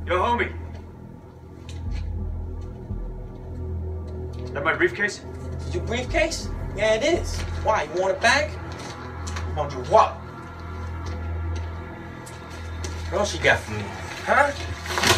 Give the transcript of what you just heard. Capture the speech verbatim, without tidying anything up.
Yo, homie. That my briefcase? Your briefcase? Yeah, it is. Why, you want it back? Want your what? What else you got for me? Huh?